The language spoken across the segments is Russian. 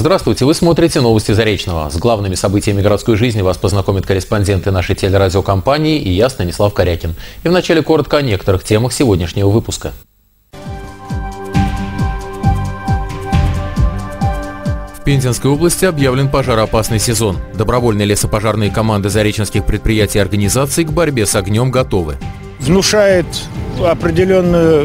Здравствуйте, вы смотрите новости Заречного. С главными событиями городской жизни вас познакомят корреспонденты нашей телерадиокомпании и я, Станислав Корякин. И вначале коротко о некоторых темах сегодняшнего выпуска. В Пензенской области объявлен пожароопасный сезон. Добровольные лесопожарные команды зареченских предприятий и организаций к борьбе с огнем готовы. Внушает определенное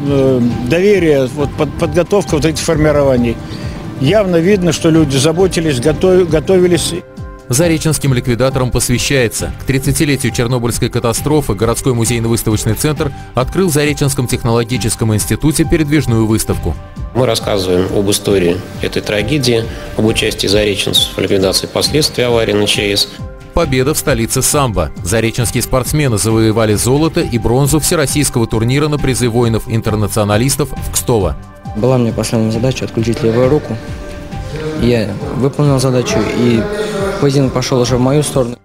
доверие подготовка этих формирований. Явно видно, что люди заботились, готовились. Зареченским ликвидаторам посвящается. К 30-летию Чернобыльской катастрофы городской музейно-выставочный центр открыл в Зареченском технологическом институте передвижную выставку. Мы рассказываем об истории этой трагедии, об участии зареченцев в ликвидации последствий аварии на ЧАЭС. Победа в столице самбо. Зареченские спортсмены завоевали золото и бронзу всероссийского турнира на призы воинов-интернационалистов в Кстово. Была мне последняя задача отключить левую руку. Я выполнил задачу, и поединок пошел уже в мою сторону.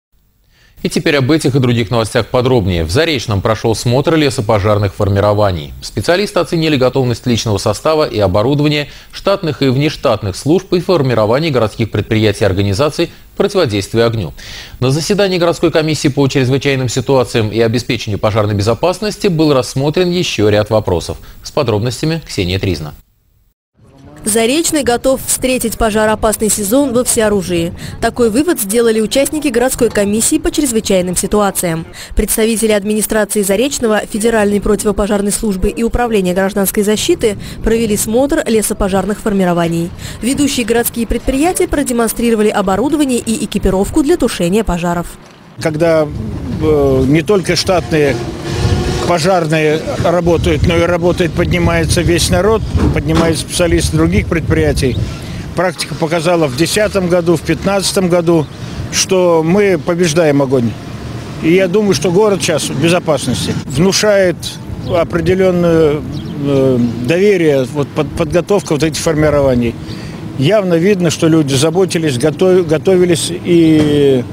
И теперь об этих и других новостях подробнее. В Заречном прошел смотр лесопожарных формирований. Специалисты оценили готовность личного состава и оборудования, штатных и внештатных служб и формирований городских предприятий и организаций противодействия огню. На заседании городской комиссии по чрезвычайным ситуациям и обеспечению пожарной безопасности был рассмотрен еще ряд вопросов. С подробностями Ксения Тризна. Заречный готов встретить пожароопасный сезон во всеоружии. Такой вывод сделали участники городской комиссии по чрезвычайным ситуациям. Представители администрации Заречного, Федеральной противопожарной службы и Управления гражданской защиты провели смотр лесопожарных формирований. Ведущие городские предприятия продемонстрировали оборудование и экипировку для тушения пожаров. Когда не только штатные пожарные работают, но и поднимается весь народ, поднимаются специалисты других предприятий. Практика показала в 2010 году, в 2015 году, что мы побеждаем огонь. И я думаю, что город сейчас в безопасности. Внушает определенное доверие подготовка этих формирований. Явно видно, что люди заботились, готовились, и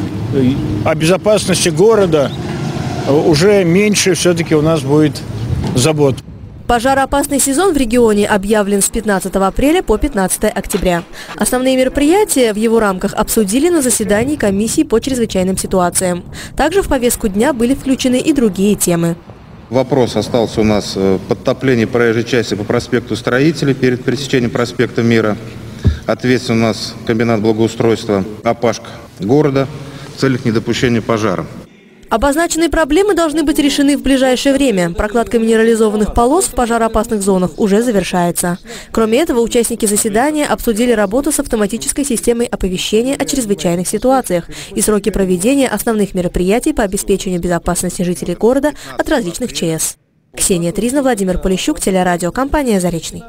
о безопасности города уже меньше все-таки у нас будет забот. Пожароопасный сезон в регионе объявлен с 15 апреля по 15 октября. Основные мероприятия в его рамках обсудили на заседании комиссии по чрезвычайным ситуациям. Также в повестку дня были включены и другие темы. Вопрос остался у нас подтопление проезжей части по проспекту Строителей перед пересечением проспекта Мира. Ответственен у нас комбинат благоустройства «Апашка» города в целях недопущения пожара. Обозначенные проблемы должны быть решены в ближайшее время. Прокладка минерализованных полос в пожароопасных зонах уже завершается. Кроме этого, участники заседания обсудили работу с автоматической системой оповещения о чрезвычайных ситуациях и сроки проведения основных мероприятий по обеспечению безопасности жителей города от различных ЧС. Ксения Тризна, Владимир Полищук, телерадиокомпания «Заречный».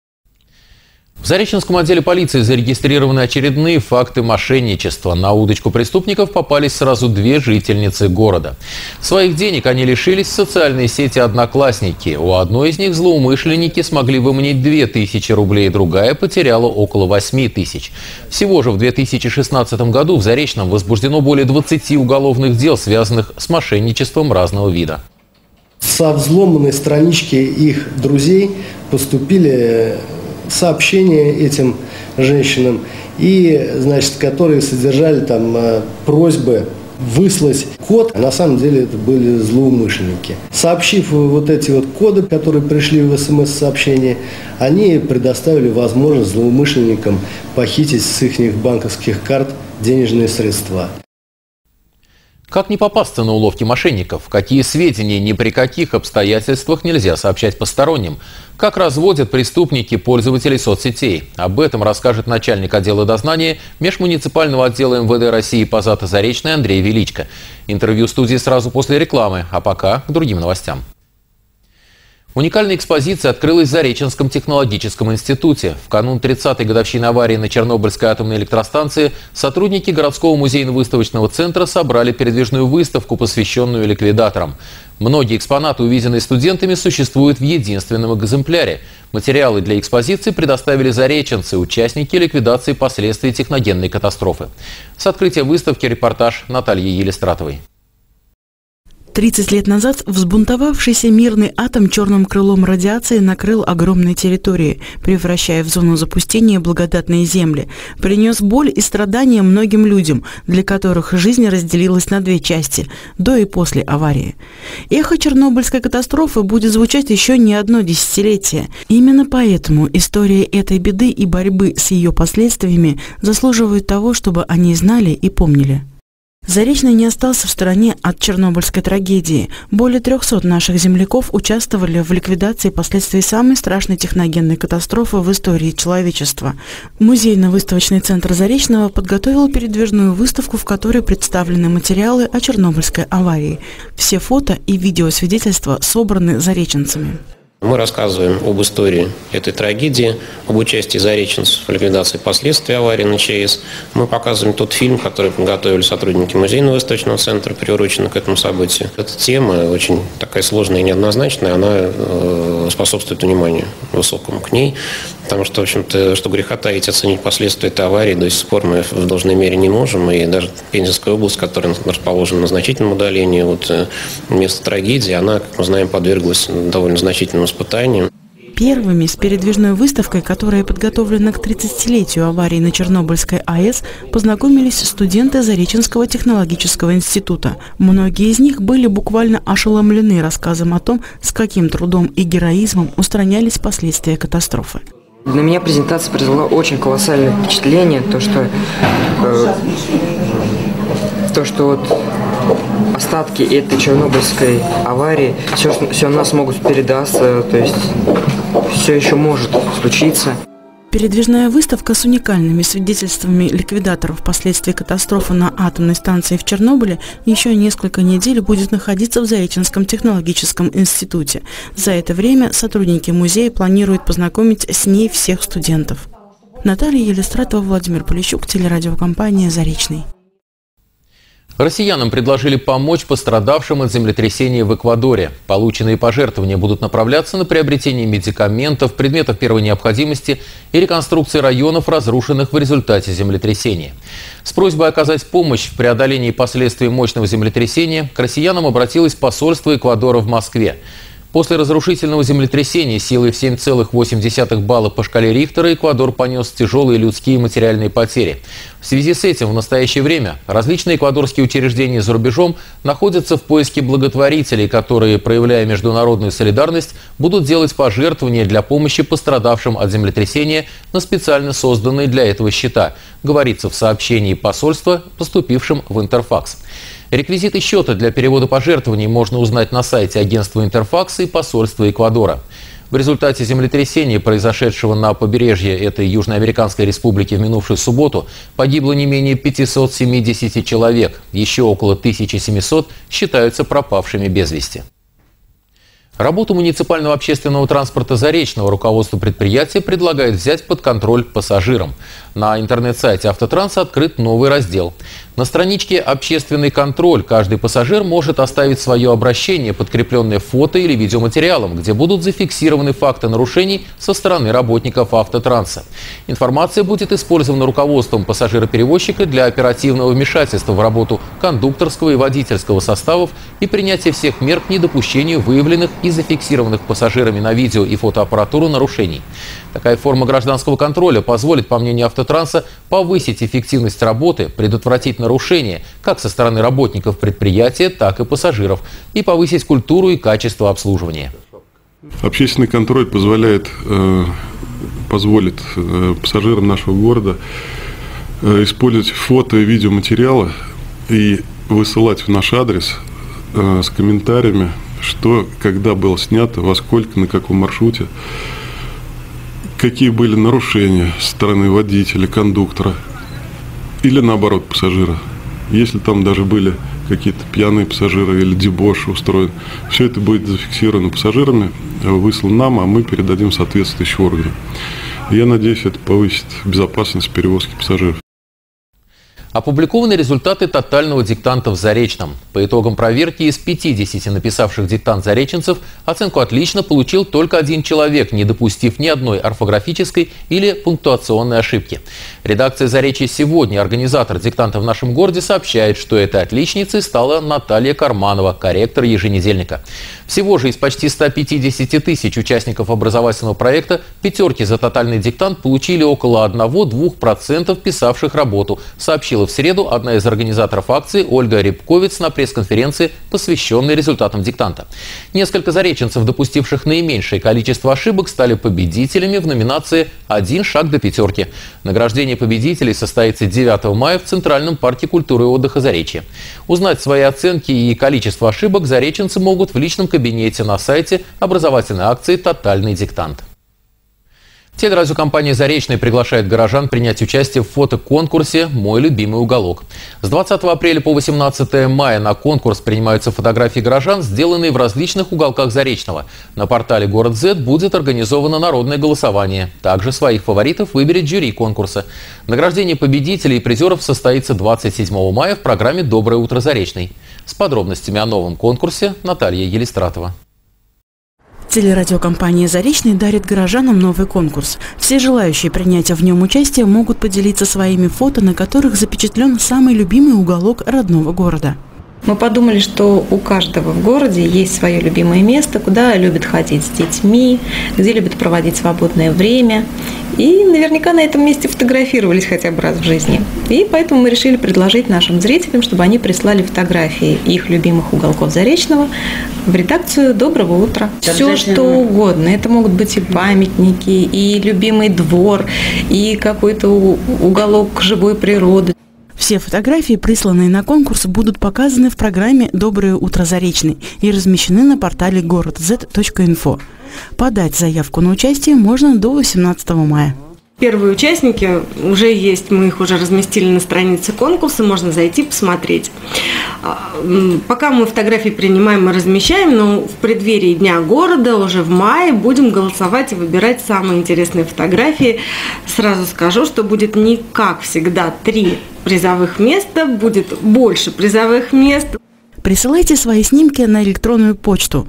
В Зареченском отделе полиции зарегистрированы очередные факты мошенничества. На удочку преступников попались сразу две жительницы города. Своих денег они лишились в социальной сети «Одноклассники». У одной из них злоумышленники смогли выманить 2000 рублей, другая потеряла около 8000. Всего же в 2016 году в Заречном возбуждено более 20 уголовных дел, связанных с мошенничеством разного вида. Со взломанной странички их друзей поступили сообщения этим женщинам, которые содержали просьбы выслать код. На самом деле это были злоумышленники. Сообщив эти коды, которые пришли в СМС-сообщение, они предоставили возможность злоумышленникам похитить с их банковских карт денежные средства. Как не попасться на уловки мошенников? Какие сведения ни при каких обстоятельствах нельзя сообщать посторонним? Как разводят преступники пользователей соцсетей? Об этом расскажет начальник отдела дознания межмуниципального отдела МВД России по Заречной Андрей Величко. Интервью в студии сразу после рекламы, а пока к другим новостям. Уникальная экспозиция открылась в Зареченском технологическом институте. В канун 30-й годовщины аварии на Чернобыльской атомной электростанции сотрудники городского музейно-выставочного центра собрали передвижную выставку, посвященную ликвидаторам. Многие экспонаты, увиденные студентами, существуют в единственном экземпляре. Материалы для экспозиции предоставили зареченцы, участники ликвидации последствий техногенной катастрофы. С открытия выставки репортаж Натальи Елистратовой. 30 лет назад взбунтовавшийся мирный атом черным крылом радиации накрыл огромные территории, превращая в зону запустения благодатные земли. Принес боль и страдания многим людям, для которых жизнь разделилась на две части – до и после аварии. Эхо Чернобыльской катастрофы будет звучать еще не одно десятилетие. Именно поэтому история этой беды и борьбы с ее последствиями заслуживают того, чтобы о ней знали и помнили. Заречный не остался в стороне от чернобыльской трагедии. Более 300 наших земляков участвовали в ликвидации последствий самой страшной техногенной катастрофы в истории человечества. Музейно-выставочный центр Заречного подготовил передвижную выставку, в которой представлены материалы о чернобыльской аварии. Все фото и видеосвидетельства собраны зареченцами. Мы рассказываем об истории этой трагедии, об участии зареченцев в ликвидации последствий аварии на ЧАЭС. Мы показываем тот фильм, который подготовили сотрудники музейно-выставочного центра, приуроченный к этому событию. Эта тема очень такая сложная и неоднозначная, она способствует вниманию высокому к ней, потому что, в общем-то, что греха таить, оценить последствия этой аварии до сих пор мы в должной мере не можем. И даже Пензенская область, которая расположена на значительном удалении от места трагедии, она, как мы знаем, подверглась довольно значительному испытанию. Первыми с передвижной выставкой, которая подготовлена к 30-летию аварии на Чернобыльской АЭС, познакомились студенты Зареченского технологического института. Многие из них были буквально ошеломлены рассказом о том, с каким трудом и героизмом устранялись последствия катастрофы. Для меня презентация произвела очень колоссальное впечатление, то, что вот остатки этой чернобыльской аварии, все у нас могут передаться, то есть все еще может случиться. Передвижная выставка с уникальными свидетельствами ликвидаторов последствий катастрофы на атомной станции в Чернобыле еще несколько недель будет находиться в Зареченском технологическом институте. За это время сотрудники музея планируют познакомить с ней всех студентов. Наталья Елистратова, Владимир Полищук, телерадиокомпания «Заречный». Россиянам предложили помочь пострадавшим от землетрясения в Эквадоре. Полученные пожертвования будут направляться на приобретение медикаментов, предметов первой необходимости и реконструкции районов, разрушенных в результате землетрясения. С просьбой оказать помощь в преодолении последствий мощного землетрясения к россиянам обратилось посольство Эквадора в Москве. После разрушительного землетрясения силой в 7,8 балла по шкале Рихтера Эквадор понес тяжелые людские и материальные потери. В связи с этим в настоящее время различные эквадорские учреждения за рубежом находятся в поиске благотворителей, которые, проявляя международную солидарность, будут делать пожертвования для помощи пострадавшим от землетрясения на специально созданные для этого счета, говорится в сообщении посольства, поступившем в Интерфакс. Реквизиты счета для перевода пожертвований можно узнать на сайте агентства Интерфакс и посольства Эквадора. В результате землетрясения, произошедшего на побережье этой Южноамериканской республики в минувшую субботу, погибло не менее 570 человек. Еще около 1700 считаются пропавшими без вести. Работу муниципального общественного транспорта Заречного руководство предприятия предлагает взять под контроль пассажирам. На интернет-сайте «Автотранса» открыт новый раздел. На страничке «Общественный контроль» каждый пассажир может оставить свое обращение, подкрепленное фото или видеоматериалом, где будут зафиксированы факты нарушений со стороны работников «Автотранса». Информация будет использована руководством пассажироперевозчика для оперативного вмешательства в работу кондукторского и водительского составов и принятия всех мер к недопущению выявленных и зафиксированных пассажирами на видео и фотоаппаратуру нарушений. Такая форма гражданского контроля позволит, по мнению «Автотранса», повысить эффективность работы, предотвратить нарушения как со стороны работников предприятия, так и пассажиров и повысить культуру и качество обслуживания. Общественный контроль позволит пассажирам нашего города использовать фото и видеоматериалы и высылать в наш адрес с комментариями, что, когда было снято, во сколько, на каком маршруте, какие были нарушения со стороны водителя, кондуктора или, наоборот, пассажира. Если там даже были какие-то пьяные пассажиры или дебош устроен, все это будет зафиксировано пассажирами, выслано нам, а мы передадим соответствующие органы. Я надеюсь, это повысит безопасность перевозки пассажиров. Опубликованы результаты тотального диктанта в Заречном. По итогам проверки из 50 написавших диктант зареченцев оценку «отлично» получил только один человек, не допустив ни одной орфографической или пунктуационной ошибки. Редакция «Заречья сегодня», организатор диктанта в нашем городе, сообщает, что этой отличницей стала Наталья Карманова, корректор еженедельника. Всего же из почти 150 тысяч участников образовательного проекта пятерки за тотальный диктант получили около 1–2% писавших работу, сообщила в среду одна из организаторов акции Ольга Рябковец на пресс-конференции, посвященной результатам диктанта. Несколько зареченцев, допустивших наименьшее количество ошибок, стали победителями в номинации «Один шаг до пятерки». Награждение победителей состоится 9 мая в Центральном парке культуры и отдыха Заречья. Узнать свои оценки и количество ошибок зареченцы могут в личном кабинете на сайте образовательной акции «Тотальный диктант». Телерадиокомпания «Заречный» приглашает горожан принять участие в фотоконкурсе «Мой любимый уголок». С 20 апреля по 18 мая на конкурс принимаются фотографии горожан, сделанные в различных уголках Заречного. На портале «Город Z» будет организовано народное голосование. Также своих фаворитов выберет жюри конкурса. Награждение победителей и призеров состоится 27 мая в программе «Доброе утро, Заречный». С подробностями о новом конкурсе Наталья Елистратова. Телерадиокомпания «Заречный» дарит горожанам новый конкурс. Все желающие принять в нем участие могут поделиться своими фото, на которых запечатлен самый любимый уголок родного города. Мы подумали, что у каждого в городе есть свое любимое место, куда любят ходить с детьми, где любят проводить свободное время. И наверняка на этом месте фотографировались хотя бы раз в жизни. И поэтому мы решили предложить нашим зрителям, чтобы они прислали фотографии их любимых уголков Заречного в редакцию «Доброго утра». Все, что угодно. Это могут быть и памятники, и любимый двор, и какой-то уголок живой природы. Все фотографии, присланные на конкурс, будут показаны в программе «Доброе утро, Заречный» и размещены на портале городz.инфо. Подать заявку на участие можно до 18 мая. Первые участники уже есть, мы их уже разместили на странице конкурса, можно зайти посмотреть. Пока мы фотографии принимаем и размещаем, но в преддверии Дня города уже в мае будем голосовать и выбирать самые интересные фотографии. Сразу скажу, что будет не как всегда 3 призовых места, будет больше призовых мест. Присылайте свои снимки на электронную почту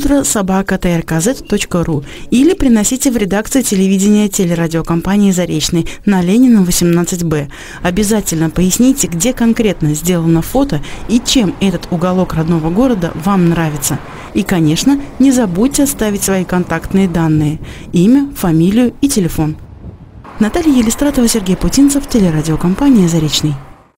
utro@trkz.ru или приносите в редакцию телевидения телерадиокомпании «Заречный» на Ленина, 18Б. Обязательно поясните, где конкретно сделано фото и чем этот уголок родного города вам нравится. И, конечно, не забудьте оставить свои контактные данные – имя, фамилию и телефон. Наталья Елистратова, Сергей Путинцев, телерадиокомпания «Заречный».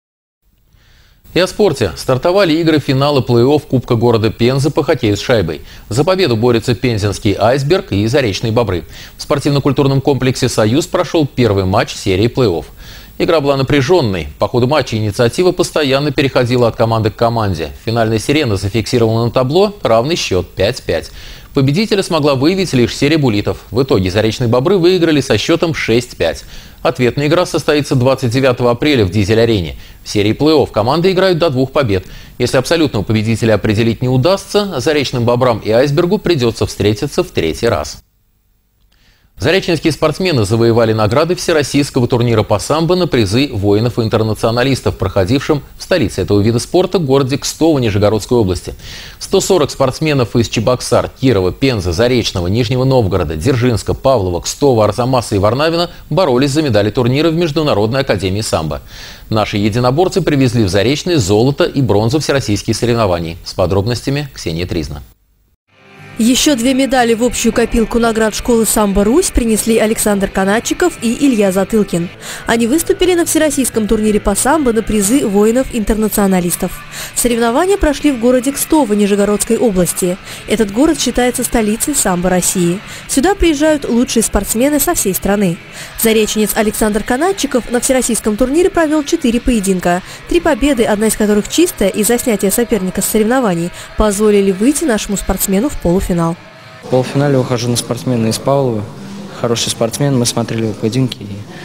И о спорте. Стартовали игры финала плей-офф Кубка города Пензы по хоккею с шайбой. За победу борются пензенский «Айсберг» и «Заречные бобры». В спортивно-культурном комплексе «Союз» прошел первый матч серии плей-офф. Игра была напряженной. По ходу матча инициатива постоянно переходила от команды к команде. Финальная сирена зафиксировала на табло равный счет 5-5. Победителя смогла выявить лишь серия буллитов. В итоге «Заречные бобры» выиграли со счетом 6-5. Ответная игра состоится 29 апреля в Дизель-арене. В серии плей-офф команды играют до 2 побед. Если абсолютного победителя определить не удастся, «Заречным бобрам» и «Айсбергу» придется встретиться в 3-й раз. Зареченские спортсмены завоевали награды всероссийского турнира по самбо на призы воинов и интернационалистов, проходившем в столице этого вида спорта, городе Кстово Нижегородской области. 140 спортсменов из Чебоксар, Кирова, Пензы, Заречного, Нижнего Новгорода, Дзержинска, Павлова, Кстова, Арзамаса и Варнавина боролись за медали турнира в Международной академии самбо. Наши единоборцы привезли в Заречный золото и бронзу всероссийских соревнований. С подробностями Ксения Тризна. Еще 2 медали в общую копилку наград школы самбо «Русь» принесли Александр Канадчиков и Илья Затылкин. Они выступили на всероссийском турнире по самбо на призы воинов-интернационалистов. Соревнования прошли в городе Кстово Нижегородской области. Этот город считается столицей самбо России. Сюда приезжают лучшие спортсмены со всей страны. Зареченец Александр Канадчиков на всероссийском турнире провел 4 поединка. 3 победы, одна из которых чистая, из-за снятия соперника с соревнований, позволили выйти нашему спортсмену в полуфинал. В полуфинале ухожу на спортсмена из Павлова. Хороший спортсмен, мы смотрели его поединки.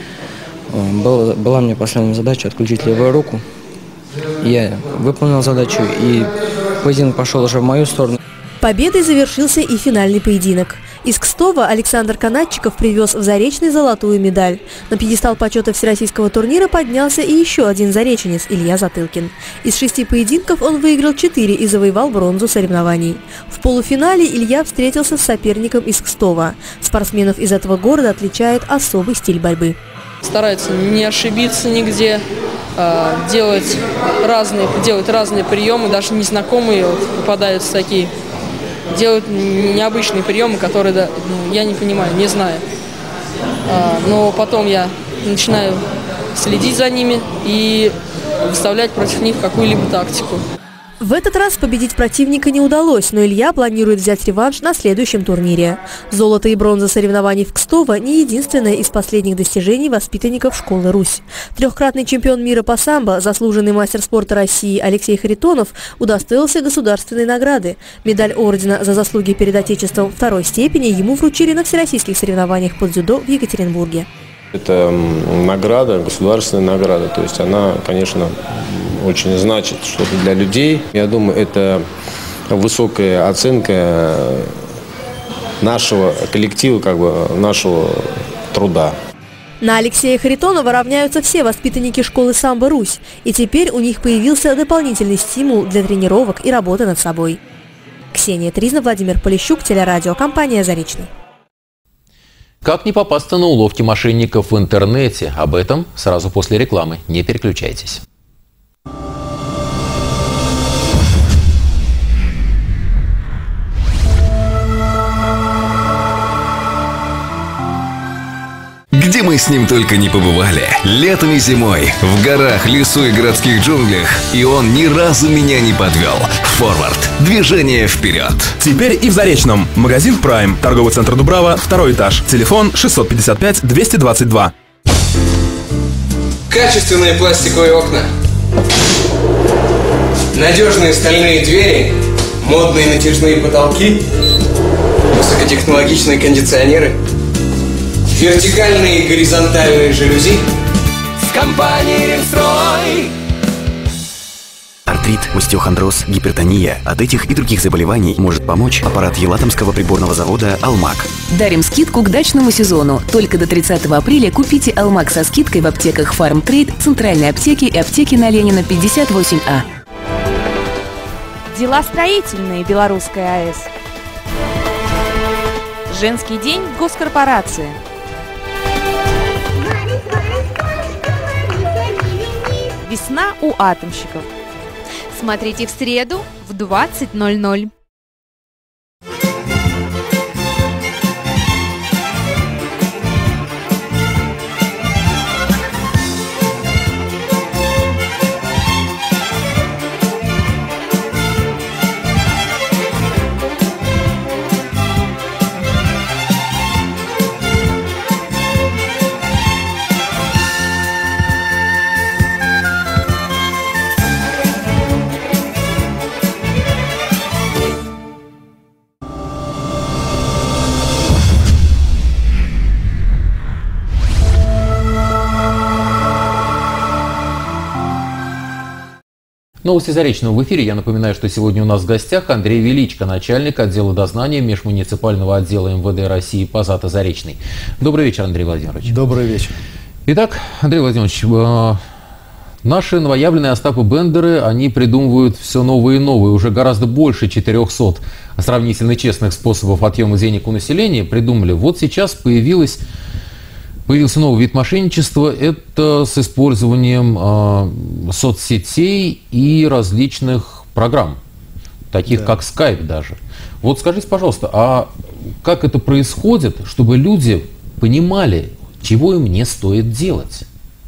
Была мне последняя задача отключить левую руку. Я выполнил задачу, и поединок пошел уже в мою сторону. Победой завершился и финальный поединок. Из Кстова Александр Канатчиков привез в Заречный золотую медаль. На пьедестал почета всероссийского турнира поднялся и еще один зареченец Илья Затылкин. Из 6 поединков он выиграл 4 и завоевал бронзу соревнований. В полуфинале Илья встретился с соперником из Кстова. Спортсменов из этого города отличает особый стиль борьбы. Старается не ошибиться нигде, делать разные приемы, даже незнакомые попадаются такие. Делают необычные приемы, которые я не понимаю, не знаю. Но потом я начинаю следить за ними и выставлять против них какую-либо тактику. В этот раз победить противника не удалось, но Илья планирует взять реванш на следующем турнире. Золото и бронза соревнований в Кстово не единственное из последних достижений воспитанников школы «Русь». Трехкратный чемпион мира по самбо, заслуженный мастер спорта России Алексей Харитонов удостоился государственной награды. Медаль ордена за заслуги перед Отечеством второй степени ему вручили на всероссийских соревнованиях по дзюдо в Екатеринбурге. Это награда, государственная награда, то есть она, конечно, очень значит что-то для людей. Я думаю, это высокая оценка нашего коллектива, нашего труда. На Алексея Харитонова равняются все воспитанники школы самбо «Русь», и теперь у них появился дополнительный стимул для тренировок и работы над собой. Ксения Тризна, Владимир Полищук, телерадиокомпания «Заречный». Как не попасться на уловки мошенников в интернете? Об этом сразу после рекламы. Не переключайтесь. Где мы с ним только не побывали. Летом и зимой. В горах, лесу и городских джунглях. И он ни разу меня не подвел. Форвард. Движение вперед. Теперь и в Заречном. Магазин Prime. Торговый центр Дубрава. 2-й этаж. Телефон 655-222. Качественные пластиковые окна. Надежные стальные двери. Модные натяжные потолки. Высокотехнологичные кондиционеры. Вертикальные и горизонтальные жалюзи. С компанией «Ремстрой». Артрит, остеохондроз, гипертония. От этих и других заболеваний может помочь аппарат Елатомского приборного завода «Алмак». Дарим скидку к дачному сезону. Только до 30 апреля купите «Алмак» со скидкой в аптеках «Фармтрейд», центральной аптеке и аптеке на Ленина 58А. Дела строительные, Белорусская АЭС. Женский день в госкорпорации. Весна у атомщиков. Смотрите в среду в 20:00. Новости Заречного в эфире. Я напоминаю, что сегодня у нас в гостях Андрей Величко, начальник отдела дознания межмуниципального отдела МВД России по Заречный. Добрый вечер, Андрей Владимирович. Добрый вечер. Итак, Андрей Владимирович, наши новоявленные Остапы Бендеры, они придумывают все новые и новые, уже гораздо больше 400 сравнительно честных способов отъема денег у населения придумали. Вот сейчас появился новый вид мошенничества, это с использованием соцсетей и различных программ, таких как Skype даже. Вот скажите, пожалуйста, а как это происходит, чтобы люди понимали, чего им не стоит делать?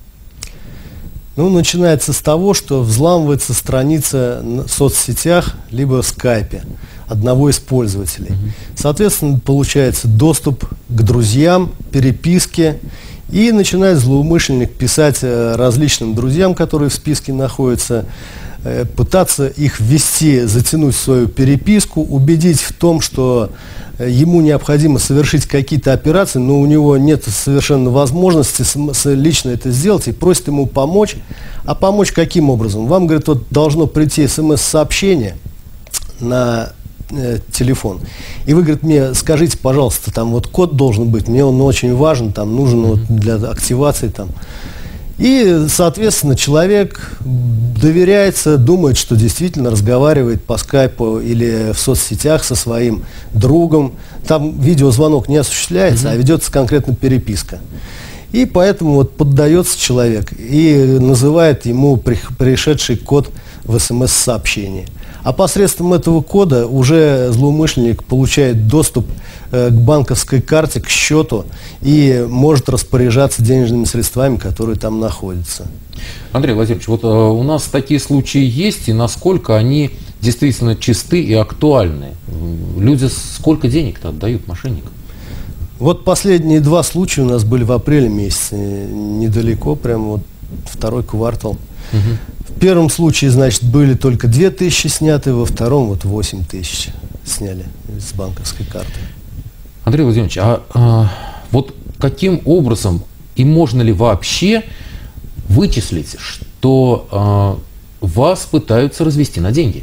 Ну, начинается с того, что взламывается страница в соцсетях либо в скайпе одного из пользователей. Соответственно, получается доступ к друзьям, переписке, и начинает злоумышленник писать различным друзьям, которые в списке находятся, пытаться их ввести, затянуть в свою переписку, убедить в том, что ему необходимо совершить какие-то операции, но у него нет совершенно возможности лично это сделать, и просит ему помочь. А помочь каким образом? Вам, говорит, вот должно прийти смс-сообщение на телефон. И вы, говорит, мне скажите, пожалуйста, там вот код должен быть, мне он очень важен, там нужен вот для активации там. И, соответственно, человек доверяется, думает, что действительно разговаривает по скайпу или в соцсетях со своим другом. Там видеозвонок не осуществляется, а ведется конкретно переписка. И поэтому вот поддается человек и называет ему пришедший код в СМС-сообщении. А посредством этого кода уже злоумышленник получает доступ к банковской карте, к счету и может распоряжаться денежными средствами, которые там находятся. Андрей Владимирович, вот у нас такие случаи есть, и насколько они действительно чисты и актуальны? Люди сколько денег-то отдают мошенникам? Вот последние 2 случая у нас были в апреле месяце, недалеко, прямо вот 2-й квартал. В первом случае, значит, были только 2000 сняты, во втором вот 8000 сняли с банковской карты. Андрей Владимирович, вот каким образом и можно ли вообще вычислить, что вас пытаются развести на деньги?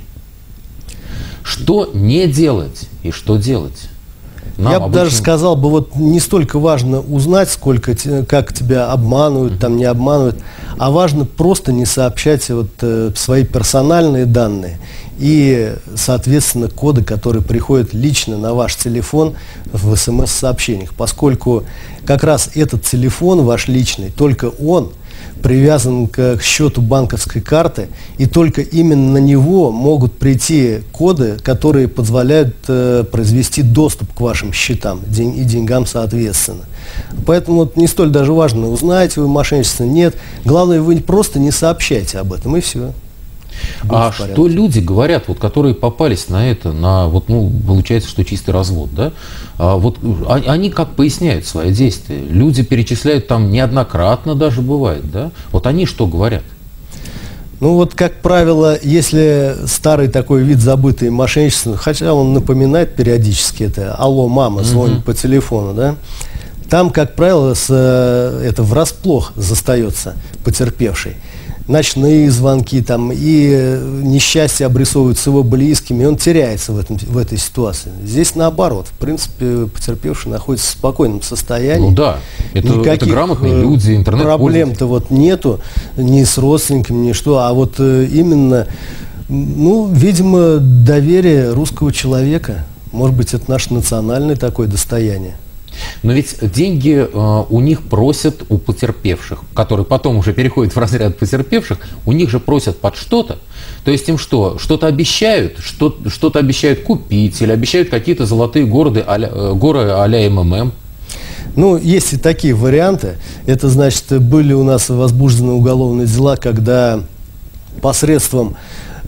Что не делать и что делать? Я бы даже сказал, вот не столько важно узнать, сколько, как тебя обманывают, там не обманывают, а важно просто не сообщать вот, свои персональные данные и, соответственно, коды, которые приходят лично на ваш телефон в СМС-сообщениях, поскольку как раз этот телефон ваш личный, только он привязан к счету банковской карты, и только именно на него могут прийти коды, которые позволяют произвести доступ к вашим счетам и деньгам соответственно. Поэтому вот не столь даже важно, узнаете вы мошенничество, нет. Главное, вы просто не сообщайте об этом, и все. А что люди говорят, вот, которые попались на это, на, вот, ну, получается, что чистый развод, да? Вот они как поясняют свои действия? Люди перечисляют там неоднократно даже бывает, да? Вот они что говорят? Ну вот, как правило, если старый такой вид забытый мошенничества, хотя он напоминает периодически это «Алло, мама», звонит по телефону, да? Там, как правило, это врасплох застается потерпевший. Ночные звонки там, и несчастье обрисовывают с его близкими, и он теряется в этой ситуации. Здесь наоборот. В принципе, потерпевший находится в спокойном состоянии. Ну да, это грамотные люди, интернет-пользователи. Проблем-то вот нету ни с родственниками, ни что, а вот именно, ну, видимо, доверие русского человека. Может быть, это наше национальное такое достояние. Но ведь деньги у них просят у потерпевших, которые потом уже переходят в разряд потерпевших, у них же просят под что-то. То есть им что? Что-то обещают, что-то обещают купить, или обещают какие-то золотые горы а-ля МММ. Ну, есть и такие варианты. Это значит, были у нас возбуждены уголовные дела, когда посредством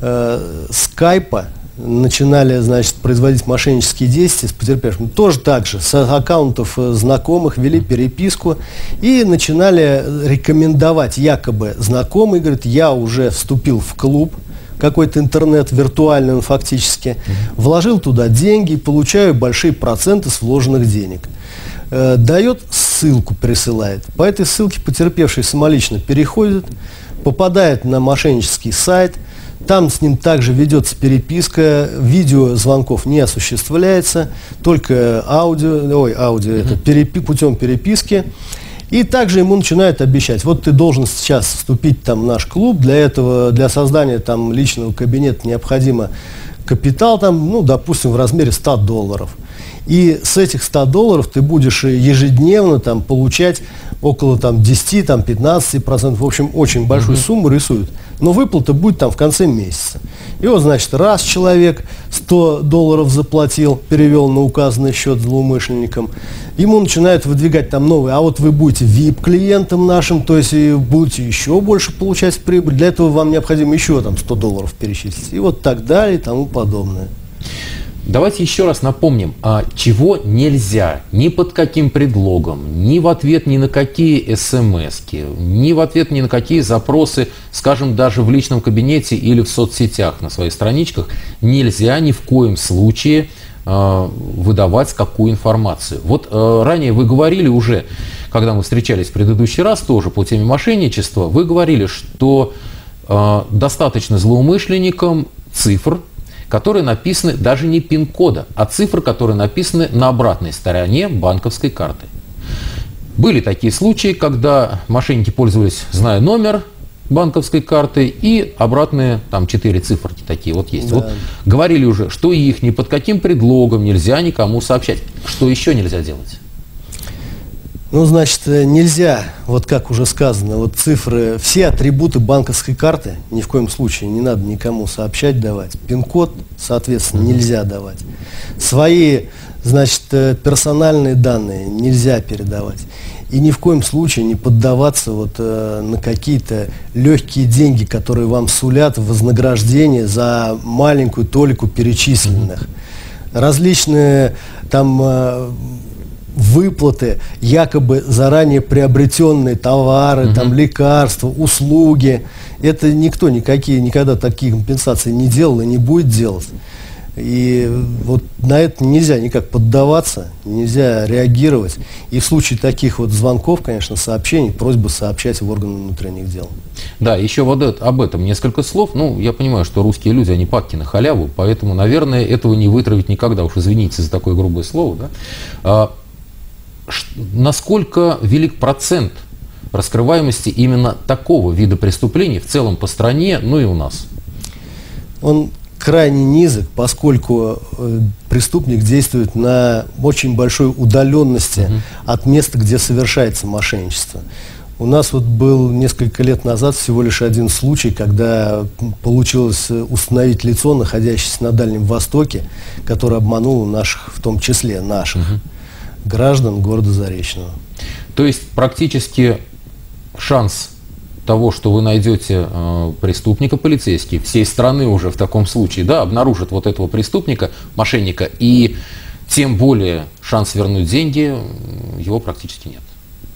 скайпа начинали, значит, производить мошеннические действия с потерпевшими. Тоже так же, с аккаунтов знакомых вели переписку и начинали рекомендовать якобы знакомый, говорит, я уже вступил в клуб, какой-то интернет, виртуальный он фактически, вложил туда деньги и получаю большие проценты с вложенных денег. Дает ссылку, присылает. По этой ссылке потерпевший самолично переходит, попадает на мошеннический сайт. Там с ним также ведется переписка, видеозвонков не осуществляется, только путем переписки. И также ему начинают обещать, вот ты должен сейчас вступить там, в наш клуб, для этого, для создания там, личного кабинета необходимо капитал, там, ну, допустим, в размере $100. И с этих $100 ты будешь ежедневно там, получать около там, 10-15%, в общем, очень большую сумму рисуют. Но выплата будет там в конце месяца. И вот, значит, раз человек $100 заплатил, перевел на указанный счет злоумышленникам, ему начинают выдвигать там новые, а вот вы будете VIP-клиентом нашим, то есть и будете еще больше получать прибыль, для этого вам необходимо еще там $100 перечислить. И вот так далее и тому подобное. Давайте еще раз напомним, чего нельзя ни под каким предлогом, ни в ответ ни на какие смски, ни в ответ ни на какие запросы, скажем, даже в личном кабинете или в соцсетях на своих страничках, нельзя ни в коем случае выдавать какую информацию. Вот ранее вы говорили уже, когда мы встречались в предыдущий раз, тоже по теме мошенничества, вы говорили, что достаточно злоумышленникам цифр, которые написаны даже не пин-кода, а цифры, которые написаны на обратной стороне банковской карты. Были такие случаи, когда мошенники пользовались, зная номер банковской карты, и обратные там 4 циферки такие вот есть. Да. Вот говорили уже, что их ни под каким предлогом нельзя никому сообщать. Что еще нельзя делать? Ну, значит, нельзя, вот как уже сказано, вот цифры, все атрибуты банковской карты ни в коем случае не надо никому сообщать, давать. Пин-код, соответственно, нельзя давать. Свои, значит, персональные данные нельзя передавать. И ни в коем случае не поддаваться вот, на какие-то легкие деньги, которые вам сулят в вознаграждение за маленькую толику перечисленных. Различные там выплаты, якобы заранее приобретенные товары, там, лекарства, услуги. Это никто никогда такие компенсации не делал и не будет делать. И вот на это нельзя никак поддаваться, нельзя реагировать. И в случае таких вот звонков, конечно, сообщений, просьба сообщать в органы внутренних дел. Да, еще вот об этом несколько слов. Ну, я понимаю, что русские люди, они падки на халяву, поэтому, наверное, этого не вытравить никогда. Уж извините за такое грубое слово. Да? Насколько велик процент раскрываемости именно такого вида преступлений в целом по стране, ну и у нас? Он крайне низок, поскольку преступник действует на очень большой удаленности от места, где совершается мошенничество. У нас вот был несколько лет назад всего лишь один случай, когда получилось установить лицо, находящееся на Дальнем Востоке, которое обмануло наших, в том числе наших граждан города Заречного. То есть практически шанс того, что вы найдете преступника, полицейский всей страны уже в таком случае, да, обнаружат вот этого преступника, мошенника, и тем более шанс вернуть деньги, его практически нет.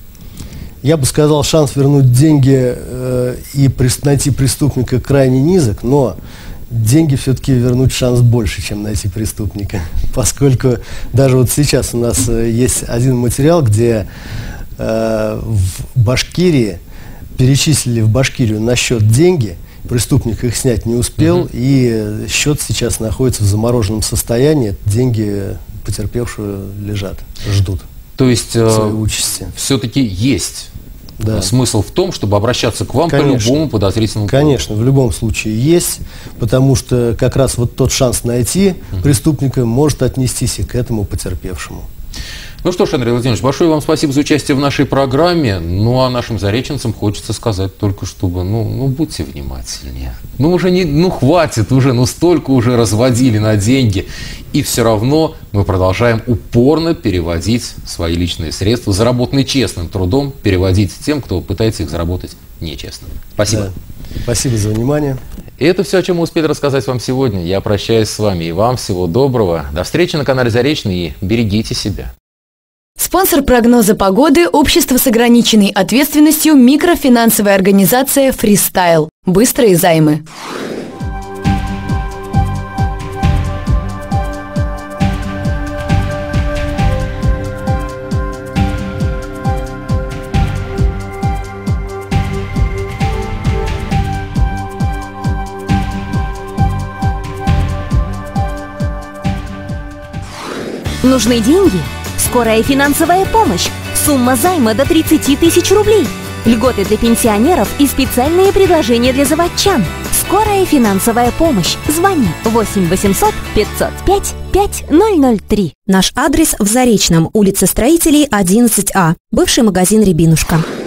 Я бы сказал, шанс вернуть деньги и найти преступника крайне низок, но деньги все-таки вернуть шанс больше, чем найти преступника. Поскольку даже вот сейчас у нас есть один материал, где в Башкирии перечислили в Башкирию на счет деньги, преступник их снять не успел, и счет сейчас находится в замороженном состоянии, деньги потерпевшего лежат, ждут. То есть все-таки есть смысл в том, чтобы обращаться к вам по любому подозрительному поводу? Конечно, в любом случае есть, потому что как раз вот тот шанс найти преступника может отнестись и к этому потерпевшему. Ну что ж, Андрей Владимирович, большое вам спасибо за участие в нашей программе. Ну а нашим зареченцам хочется сказать только, чтобы, ну будьте внимательнее. Ну уже не, хватит уже, столько уже разводили на деньги. И все равно мы продолжаем упорно переводить свои личные средства, заработанные честным трудом, переводить тем, кто пытается их заработать нечестно. Спасибо. Да. Спасибо за внимание. И это все, о чем мы успели рассказать вам сегодня. Я прощаюсь с вами и вам всего доброго. До встречи на канале Заречный и берегите себя. Спонсор прогноза погоды – общество с ограниченной ответственностью, микрофинансовая организация «Фристайл». Быстрые займы. Нужны деньги? Скорая финансовая помощь. Сумма займа до 30 тысяч рублей. Льготы для пенсионеров и специальные предложения для заводчан. Скорая финансовая помощь. Звони 8 800 505 5003. Наш адрес в Заречном, улица Строителей, 11А. Бывший магазин «Рябинушка».